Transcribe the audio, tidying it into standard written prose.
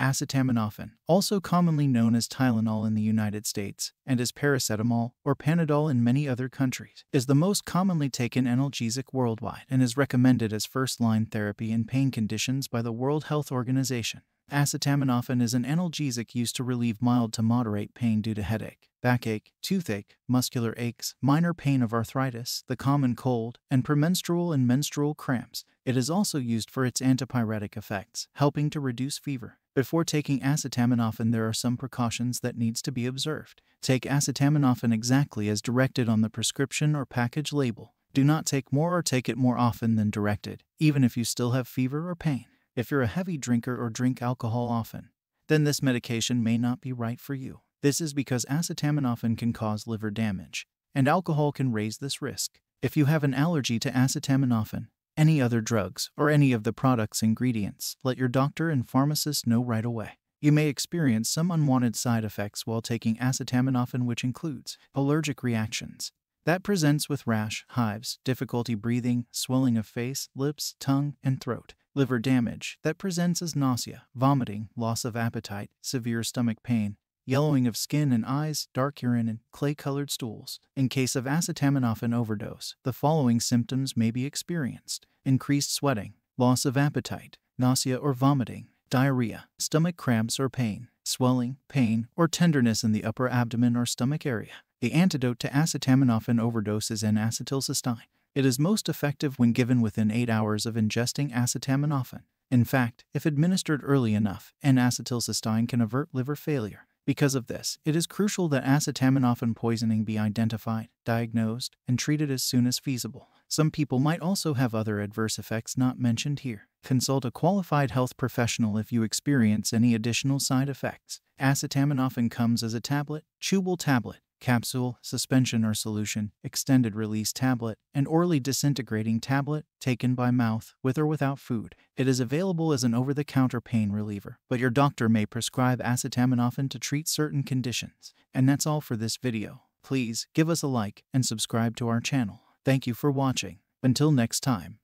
Acetaminophen, also commonly known as Tylenol in the United States, and as Paracetamol or Panadol in many other countries, is the most commonly taken analgesic worldwide and is recommended as first-line therapy in pain conditions by the World Health Organization. Acetaminophen is an analgesic used to relieve mild to moderate pain due to headache, backache, toothache, muscular aches, minor pain of arthritis, the common cold, and premenstrual and menstrual cramps. It is also used for its antipyretic effects, helping to reduce fever. Before taking acetaminophen, there are some precautions that needs to be observed. Take acetaminophen exactly as directed on the prescription or package label. Do not take more or take it more often than directed, even if you still have fever or pain. If you're a heavy drinker or drink alcohol often, then this medication may not be right for you. This is because acetaminophen can cause liver damage, and alcohol can raise this risk. If you have an allergy to acetaminophen, any other drugs, or any of the product's ingredients, let your doctor and pharmacist know right away. You may experience some unwanted side effects while taking acetaminophen, which includes allergic reactions. That presents with rash, hives, difficulty breathing, swelling of face, lips, tongue, and throat. Liver damage, that presents as nausea, vomiting, loss of appetite, severe stomach pain, yellowing of skin and eyes, dark urine, and clay-colored stools. In case of acetaminophen overdose, the following symptoms may be experienced: increased sweating, loss of appetite, nausea or vomiting, diarrhea, stomach cramps or pain, swelling, pain, or tenderness in the upper abdomen or stomach area. The antidote to acetaminophen overdose is n-acetylcysteine. It is most effective when given within 8 hours of ingesting acetaminophen. In fact, if administered early enough, n-acetylcysteine can avert liver failure. Because of this, it is crucial that acetaminophen poisoning be identified, diagnosed, and treated as soon as feasible. Some people might also have other adverse effects not mentioned here. Consult a qualified health professional if you experience any additional side effects. Acetaminophen comes as a tablet, chewable tablet, capsule, suspension or solution, extended-release tablet, and orally disintegrating tablet, taken by mouth, with or without food. It is available as an over-the-counter pain reliever, but your doctor may prescribe acetaminophen to treat certain conditions. And that's all for this video. Please give us a like and subscribe to our channel. Thank you for watching. Until next time.